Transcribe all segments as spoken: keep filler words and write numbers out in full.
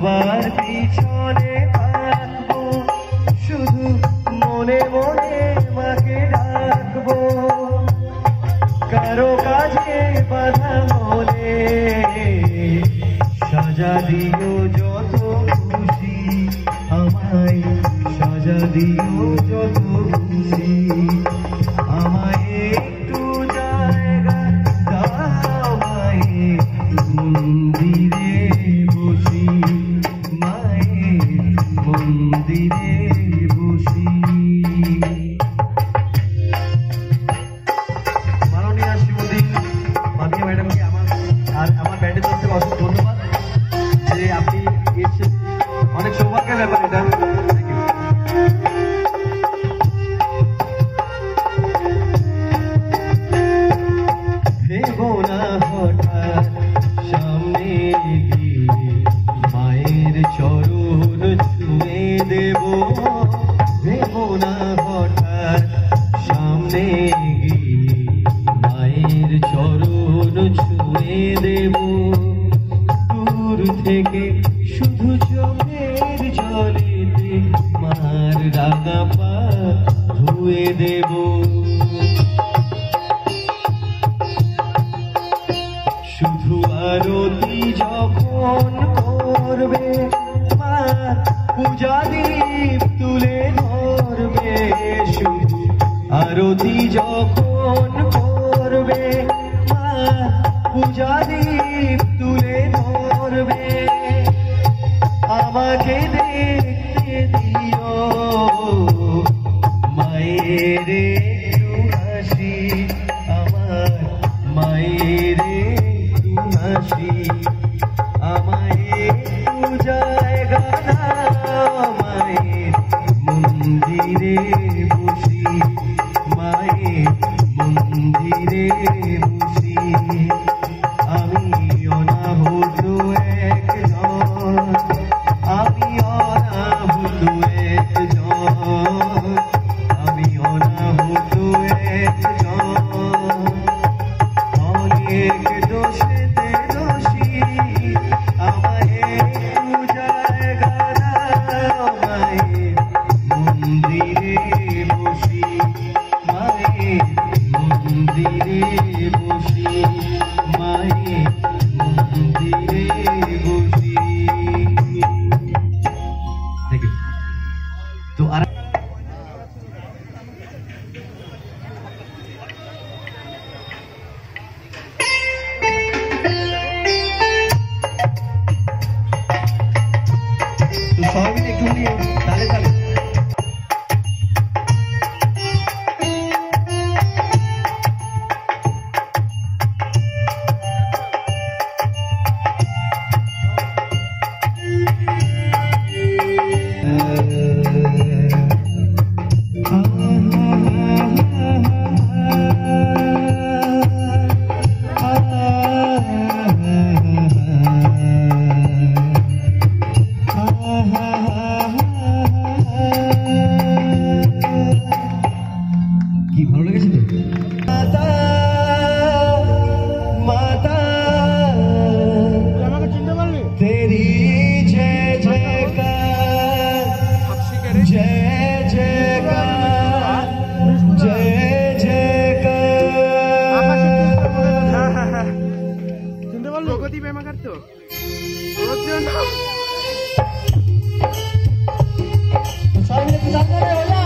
সবার পিছনে থাকবো, শুধু মনে মনে মাকে ডাকবো। কারো কাজে বাধা হলে সাজা দিও যত খুশি, আমায় সাজা দিও যত খুশি। আমায় একটু জায়গা দাও মায়ের মন্দিরে বসি, মায়ের মন্দিরে বসি। মাননীয় শ্রীমতী মাফিয়া ম্যাডামকে আমার আর আমার ব্যান্ডের তরফ থেকে অসংখ্য ধন্যবাদ যে আপনি এসেছেন, অনেক সৌভাগ্যের ব্যাপার এটা। ভেবো না হঠাৎ সামনে গিয়ে মায়ের চরণ ছুঁয়ে দেব, ভেবো না হঠাৎ সামনে গিয়ে মায়ের চরণ ছুঁয়ে দেব। দূর থেকে শুধু চোখের জলেতে মার রাঙা পা ধুয়ে দেব। শুধু আরতি যখন করবে মা পূজা দীপ তুলে ধরবে, শুধু আরতি যখন করবে মা পূজা দীপ তুলে ধরবে। আমাকে দেখতে দিও মায়ের একটু হাসি, আমার মায়ের একটু হাসি। আমায় একটু জায়গা দাও মায়ের মন্দিরে বসি, মায়ের মন্দিরে বসি। আমি অনাহুত একজন, আমি অনাহুত একজন, আমি অনাহুত একজন। অনেক দোষেতে দোষী, আমায় একটু জায়গা দাও মায়ের মন্দিরে বসি, মায়ের মন্দিরে বসি, মায়ের মন্দিরে বসি। Thank you. তো আর সবাই মিলে একটু নিয়ে তালে তালে কি ভালো লেগেছে তো? মাতা মাতা আমাকে চিনতে পারলি? তেরি জয় জয়কার, জয় জয়কার, জয় জয়কার। চিনতে পারলি? প্রগতি বেমাকার তো ওর জন্য সামনে সামনে হয়ে যা।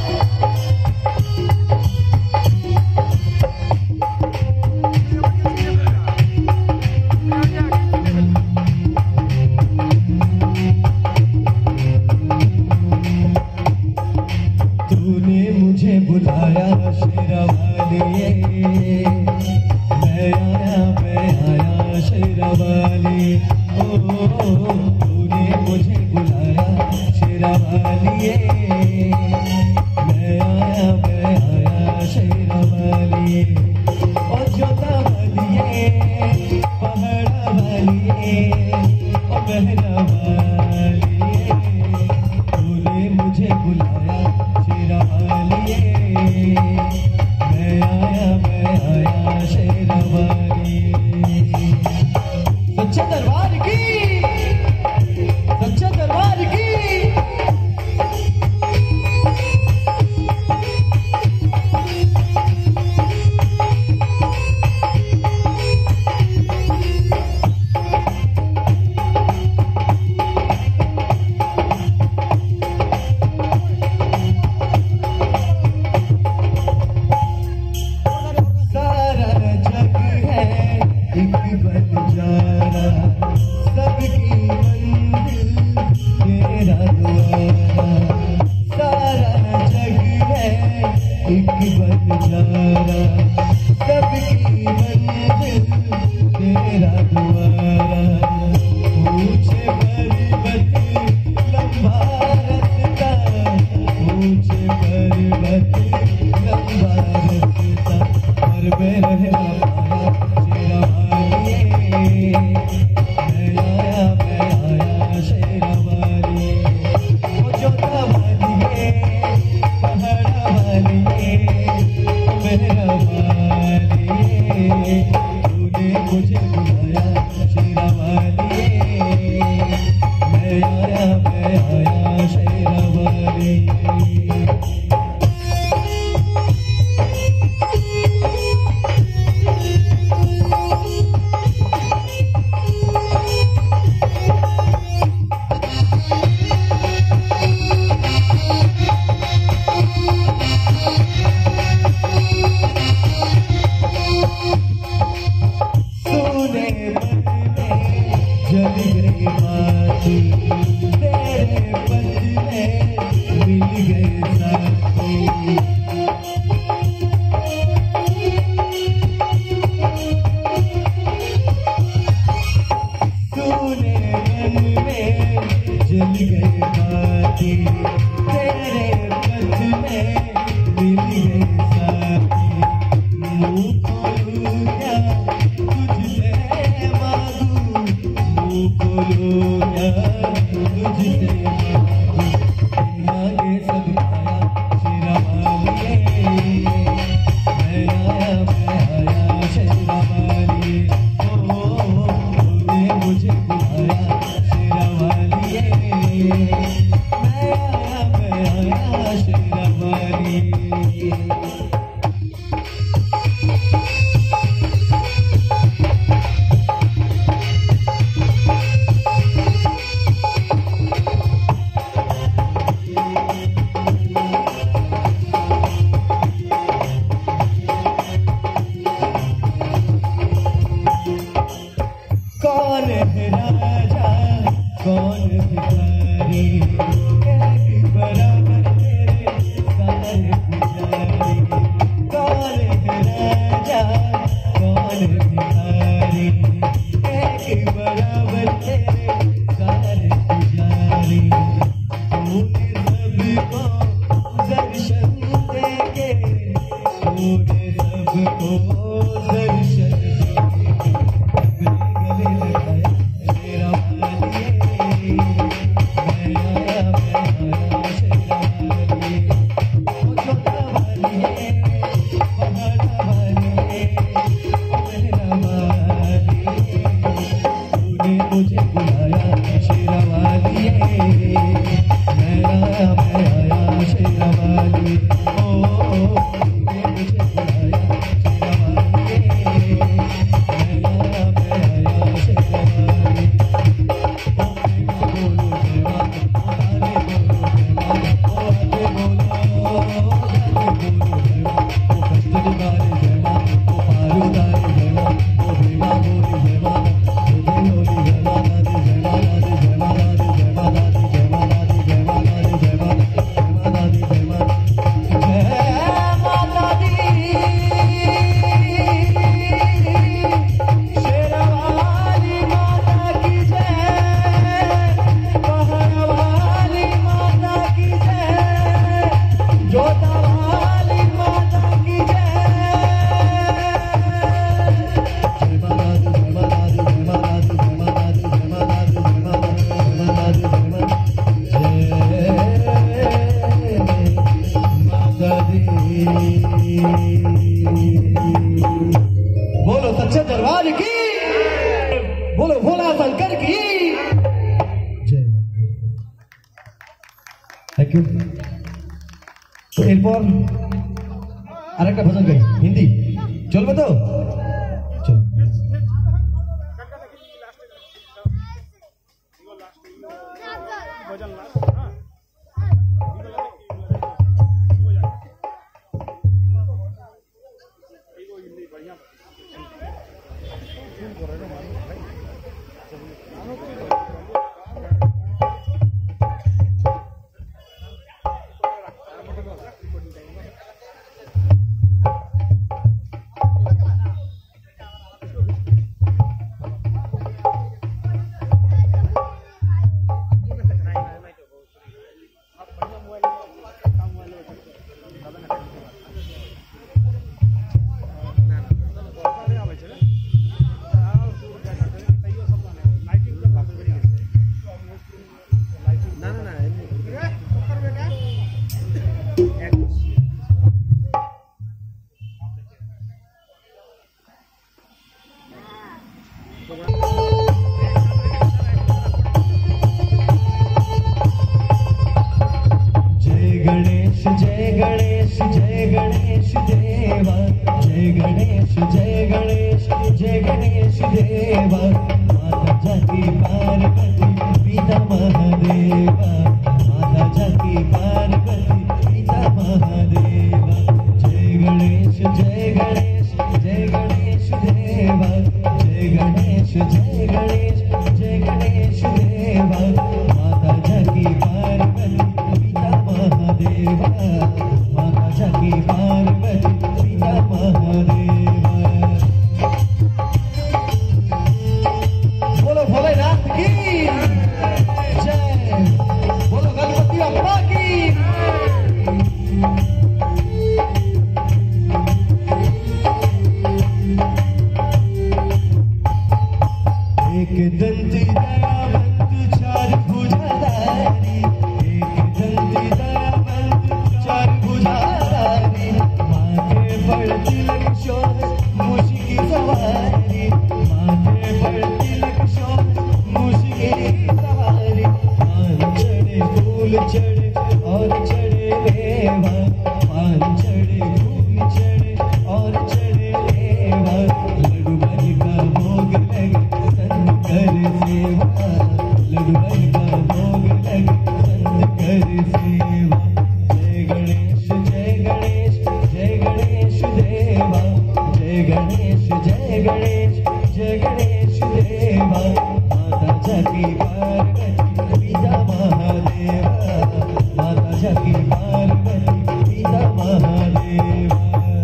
तूने मुझे बुलाया शेरावाली, मैं आया मैं आया शेरावाली। ओ तूने मुझे बुलाया शेरावाली, मैं आया मैं आया शेरावाली। ओ जोता वाली पहाड़ा वाली, ओ बहरा वाली, तूने मुझे बुलाया शेरावाली, मैं आया मैं आया शेरावाली। सच्चे दरबार की फूल चढ़े और चढ़े मेवा, पान चढ़े फूल चढ़े और चढ़े मेवा, लड्डू बन का भोग लगे संत कर सेवा, लड्डू बन का भोग लगे संत कर सेवा। जय गणेश जय गणेश जय गणेश देवा, जय गणेश जय गणेश जय गणेश देवा, माता जाकी पार्वती पिता महादेवा, माता जाकी पार्वती पिता महादेवा।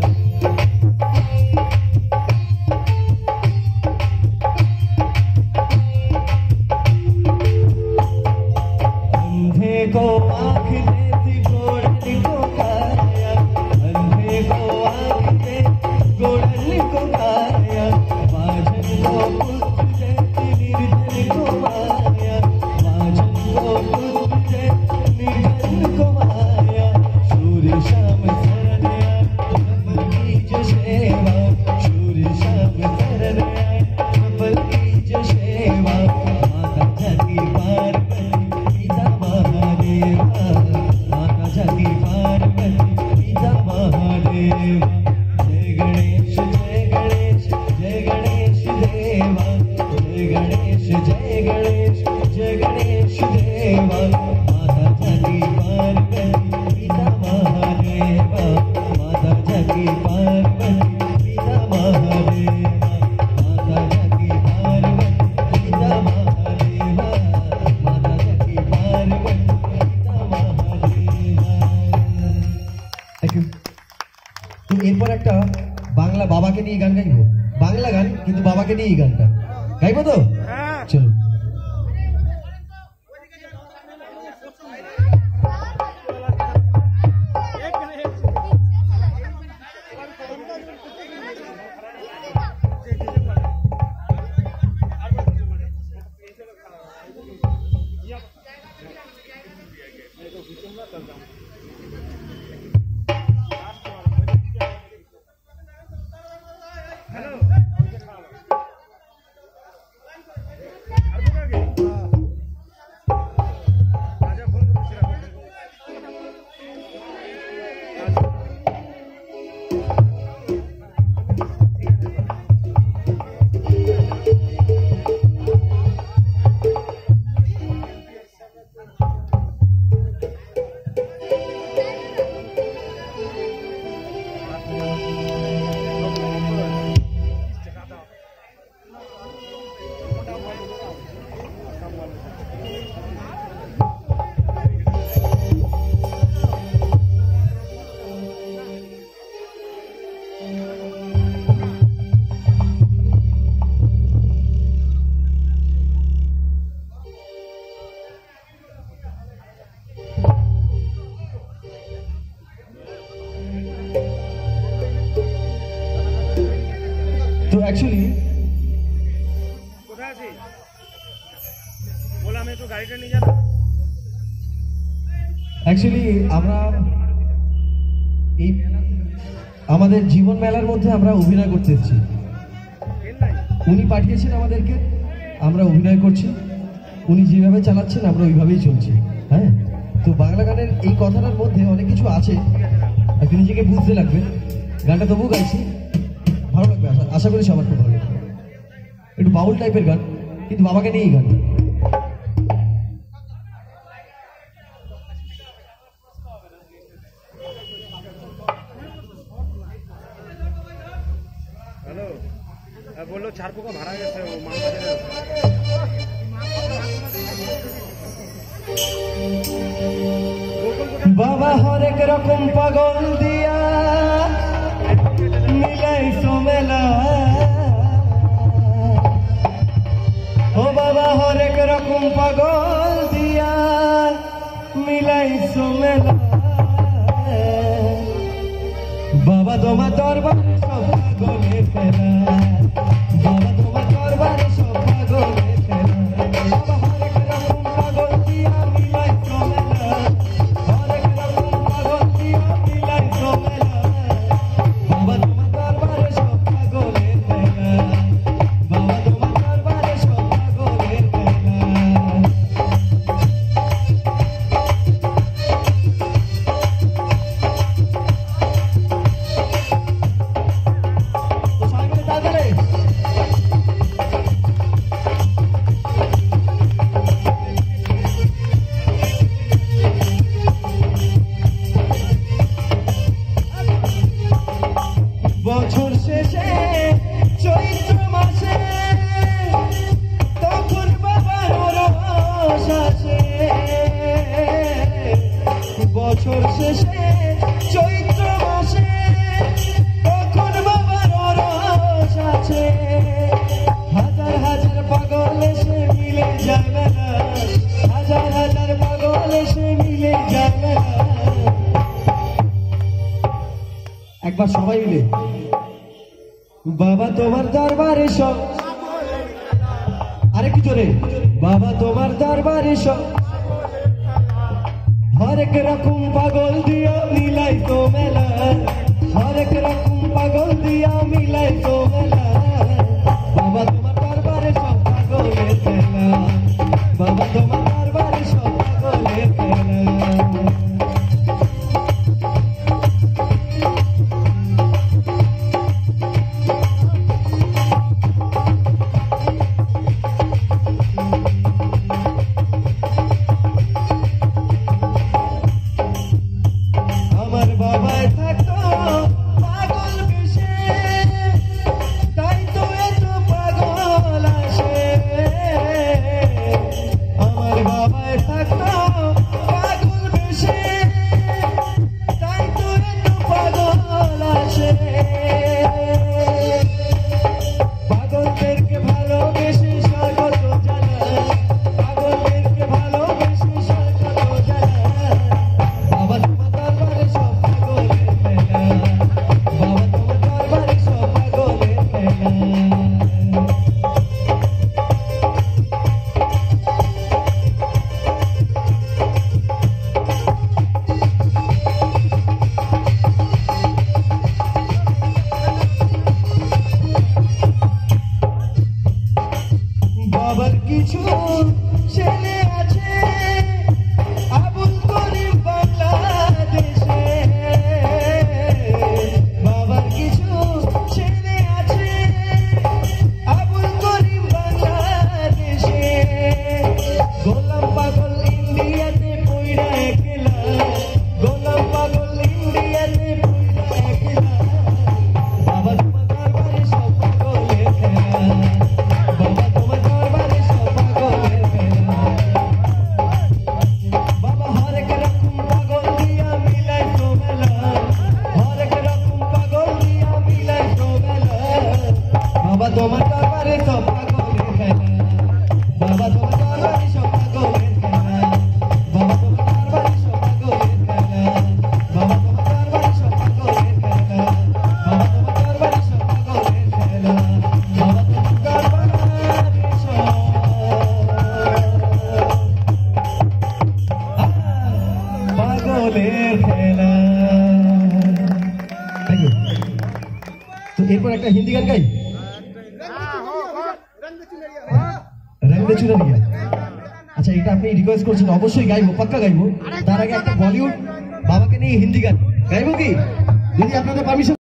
अंधे को आँख देती गोड़ल को काया, अंधे को आँख देती गोड़ल को काया, बाजन को पुत्र देती निर्जन को माया, बाजन को पुत्र देती निर्जन को माया। सूर्य शाम शरण आए कपल की जो सेवा, सूर्य शाम शरण आए कपल की जो सेवा, माता जाकी पार्वती पिता महादेवा, माता जाकी पार्वती पिता महादेवा। जय गणेश जय गणेश जय गणेश देवा, जय गणेश जय गणेश जय गणेश देवा, माता जाकी पार्वती पिता महादेवा, माता जाकी पार्वती पिता महादेवा, माता जाकी पार्वती पिता महादेवा, माता जाकी पार्वती पिता महादेवा। Thank you. তো এরপর একটা বাংলা বাবাকে নিয়ে গান গাইবো, বাংলা গান কিন্তু বাবাকে নিয়ে গানটা গাইবো তো চলো। তো অ্যাকচুয়ালি কোথায় আছিস? বললাম একটু গাড়িটা নিয়ে যা না। অ্যাকচুয়ালি আমরা এই আমাদের জীবন মেলার মধ্যে আমরা অভিনয় করতে এসেছি, উনি পাঠিয়েছেন আমাদেরকে, আমরা অভিনয় করছি, উনি যেভাবে চালাচ্ছেন আমরা ওইভাবেই চলছি। হ্যাঁ, তো বাংলা গানের এই কথাটার মধ্যে অনেক কিছু আছে, একটু নিজেকে বুঝতে লাগবে। গানটা তবু গাইছি, ভালো লাগবে, আশা আশা করি সবার খুব ভালো লাগবে। একটু বাউল টাইপের গান কিন্তু বাবাকে নিয়েই গান। হ্যালো, বললো চার পোকা ভাড়া গেছে ও মাল বাবা হরেক রকম পাগল দিয়া মিলাই সোমেলা, ও বাবা হরেক রকম পাগল দিয়া মিলাই সোমেলা, বাবা তোমার দরবারে সব পাগলে ফেলা, বাবা তোমার দরবারে সব পাগলে ফেলা, বাবা হরেক রকম পাগল দিয়া মিলাই সোমেলা, হরেক রকম পাগল দিয়া মিলাই সোমেলা, বাবা তোমার দরবারে সব পাগলে ফেলা, বাবা তোমার দরবারে সব পাগলে ফেলা। একবার সবাই মিলে বাবা তোমার দরবারে সব আরেকটু জোরে বাবা তোমার দরবারে সব হরেক রকম পাগল দিয়া মিলাই তো মেলা হরেক রকম পাগল দিয়া মিলাই তো মেলা বাবা তোমার দরবারে সব পাগলের খেলা বাবা তোমার দরবারে সব পাগলের খেলা আমার বাবাই থাকতো পাগল বেশে তাই তো এত পাগল আসে আমার বাবাই থাকতো পাগল বেশে তাই তো এত পাগল আসে পাগলদেরকে ভালোবেসে স্বাগত জানাই পাগলদেরকে ভালোবেসে স্বাগত জানাই বাবা তোমার দরবারে সব পাগলের খেলা বাবা তোমার দরবারে সব পাগলের খেলা বাবার কিছু ছেলে আছে আবুল করিম বাংলাদেশে বাবার কিছু ছেলে আছে আবুল করিম বাংলাদেশে গোলাম পাগল ইন্ডিয়াতে পইরা একলা গোলাম পাগল ইন্ডিয়াতে পইরা একলা বাবা তোমার দরবারে সব পাগলের খেলা বাবা তোমার দরবারে সব পাগলের খেলা বাবা হরেক রকম পাগল দিয়া মিলাই তো মেলা হরেক রকম পাগল দিয়া মিলাই তো মেলা বাবা তোমার দরবারে সব পাগলের খেলা বাবা তোমার দরবারে সব পাগলের খেলা বাবা তোমার দরবারে সব পাগলের খেলা বাবা তোমার দরবারে সব পাগলের খেলা বাবা তোমার দরবারে সব পাগলের খেলা বাবা তোমার দরবারে সব পাগলের খেলা। Thank you. তো এরপর একটা হিন্দি গান গাই রং দে চুনরিয়া আচ্ছা এটা আপনি রিকোয়েস্ট করছেন অবশ্যই গাইবো পাক্কা গাইবো তার আগে একটা বলিউড বাবাকে নিয়ে হিন্দি গান গাইবো কি যদি আপনাদের পারমিশন